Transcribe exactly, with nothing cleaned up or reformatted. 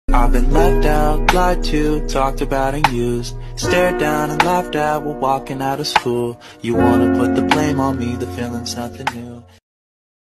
I've been left out, lied to, talked about and used, stared down and laughed at while walking out of school. You wanna put the blame on me, the feeling's nothing new.